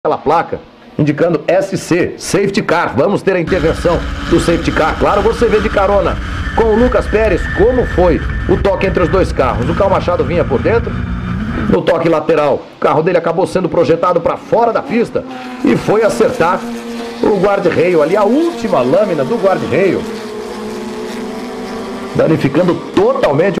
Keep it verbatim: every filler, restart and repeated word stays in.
aquela placa indicando S C, Safety Car. Vamos ter a intervenção do Safety Car. Claro, você vê de carona com o Lucas Pérez como foi o toque entre os dois carros. O Carl Machado vinha por dentro. No toque lateral, o carro dele acabou sendo projetado para fora da pista e foi acertar o guarda-reio ali, a última lâmina do guarda-reio, danificando totalmente